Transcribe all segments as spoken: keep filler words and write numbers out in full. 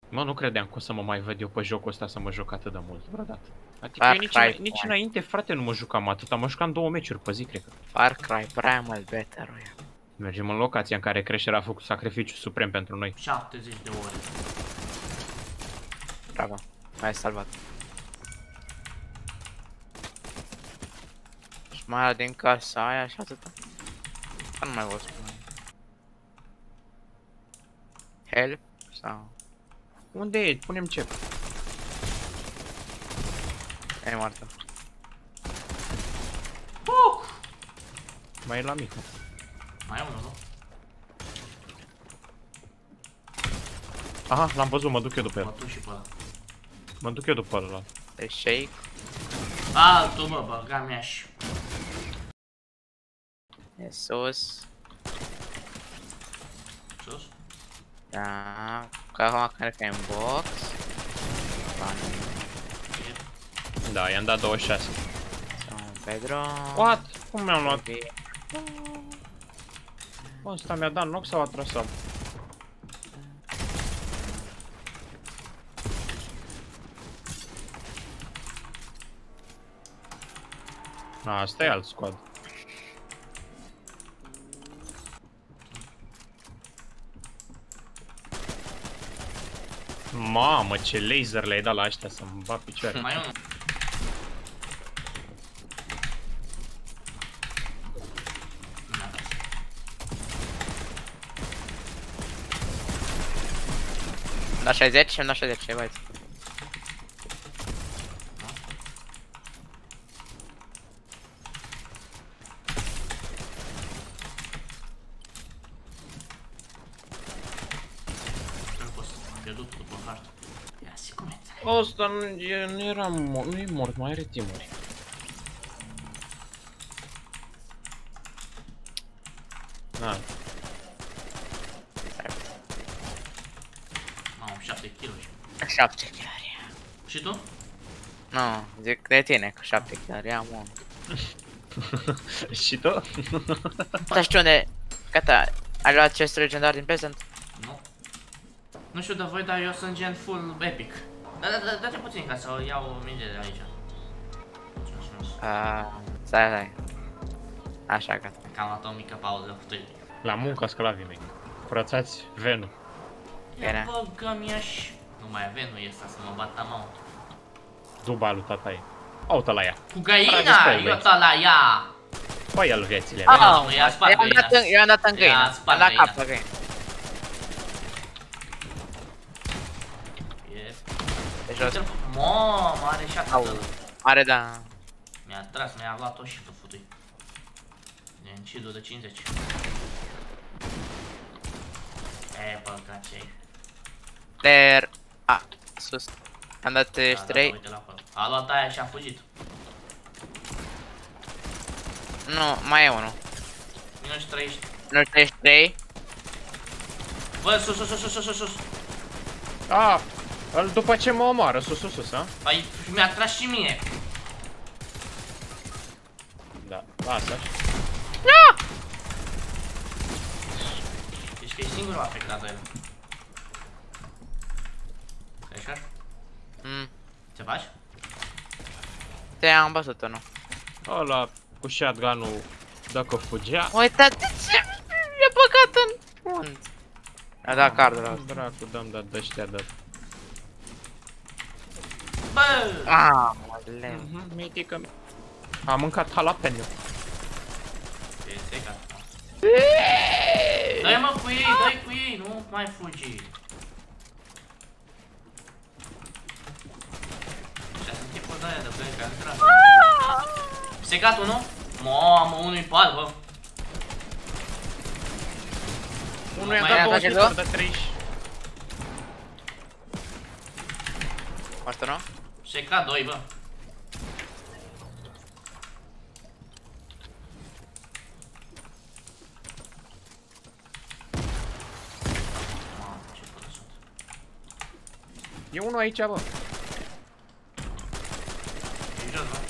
Mă, nu credeam că o să mă mai văd eu pe jocul ăsta să mă joc atât de mult vreodată. Adică Far eu nici, Cry, îna- nici înainte, frate, nu mă jucam atâta. Mă jucam două meciuri pe zi, cred că. Far Cry, prea mult better, ăia. Mergem în locația în care Crasher a făcut sacrificiu suprem pentru noi. șaptezeci de ore. Bravo, m-ai salvat. Și mai ala din casa aia și atâta. Că nu mai vă spun. Help? Sau... Unde e? Punem ce? E moartă. Uh! Mai e la mic. Mai e unul, nu? Aha, l-am văzut, mă duc eu după el. Mă tu și pe ăla. Mă duc eu după ăla. E shake. Altul, bă, băga mea și... E sus. Sus? Da. Că acum cred că e în box. Bani. Da, i-am dat douăzeci și șase. Sau Pedro. What? Cum mi-am luat? Baby. Bă, ăsta mi-a dat knock sau a trasat? A, asta e alt squad. Mamă, ce laser le-ai dat la ăștia să-mi bat picioare. Mai e unul. Da șaizeci, îmi da șaizeci, ce băieți. Am pierdut după hartă. Ia si cum e. Ăsta nu, e, nu era mort, nu e mort, mai are timuri. Na, Mamă, șapte kilograme. șapte kilari. Și tu? Nu, zic de tine că șapte kilari, am un. și tu? Da, știu unde... Gata, ai luat chest legendar din present? Nu. Nu știu de voi, dar eu sunt gen full epic. Da, da, da, dă-te puțin ca să iau o minge de aici. Aaaa, stai, stai. Așa, gata. Că am luat o mică pauză cu tăi. La muncă sclavii mei. Curățați Venu. Ia Bine. băgă mi aș. Nu mai avem, nu e asta să mă bată mă. Duba lui tata ei. Aută la ea. Cu Trage găina, spre el, eu băieți. ta la ea. Băi, el viețile Ah, mele. nu, ia spart eu am găina. dat în, eu am dat în Ia, găină. Am spart dat găina. cap la găină. E. De jos. Mamă, are și Au. atât. Are, da. Mi-a tras, mi-a luat-o și tu futui. E încidul de cincizeci. E, băga ce-i. Player. A, sus. Am dat Da, da, trei. uite la acolo. A luat aia și a fugit. Nu, mai e unul. Minus treizeci. Nu treizeci și trei. Bă, sus, sus, sus, sus, sus, sus. A, îl după ce mă omoară, sus, sus, sus, a? Păi, mi-a tras și mie. Da, lasă așa. Deci că e singurul afectat de el. Creșer? Mm. Ce faci? Te-am bătut unul. Ăla cu shotgun-ul, dacă fugea. Uitați ce mi-a băgat în fund. A dat cardul ăla. Dracu, dăm dat de ăștia de... Bă! Ah, lem. Mhm, mitică. Am mâncat jalapeno. E secat. Dă-i mă cu ei, dă-i cu ei, nu mai fugi. Și sunt tipul de aia de plec, care trage. Secat unul? Mamă, unul-i pal, bă. Unul i-a Mai dat ia, două face hituri de treizeci. Asta nu? Secat doi, bă. Mamă, ce fără sunt. E unul aici, bă. E jos, bă.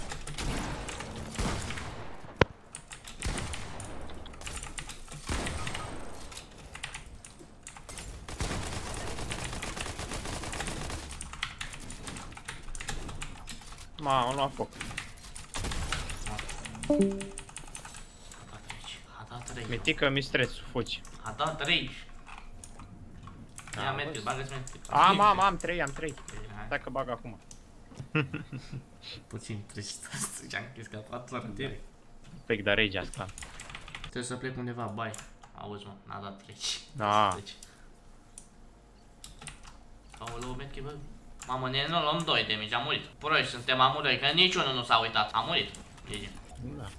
Ma, am luat foc. A dat rage. A dat rage. Mitică, mistreț, fugi. A dat rage. Da, Ia am medkit, văzut. bagă-ți medkit. Am, am, am trei, am trei. Hai. Stai că bag acum. Puțin trist. Ce-am chis că a luat la rătire. Pic de rage asta. Trebuie să plec undeva, bai. Auzi, mă, n-a dat rage. Da. Deci. Aoleu, medkit, bă. Mamă, ne nu luăm doi damage, am murit. Proști, suntem amândoi, că niciunul nu s-a uitat. Am murit. G G. Da.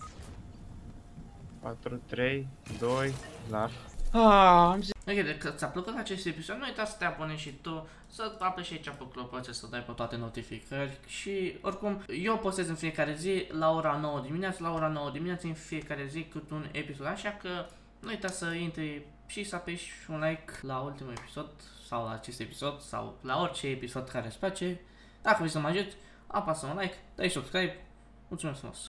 patru, trei, doi, la... Ah, am zis. Ok, dacă ți-a plăcut acest episod, nu uita să te abonezi și tu, să apeși aici pe clopoțel, să dai pe toate notificări și oricum eu postez în fiecare zi la ora nouă dimineața, la ora nouă dimineața în fiecare zi cât un episod, așa că nu uita să intri și să apeși un like la ultimul episod sau la acest episod sau la orice episod care îți place. Dacă vrei să mă ajut, apasă un like, dai subscribe, mulțumesc frumos!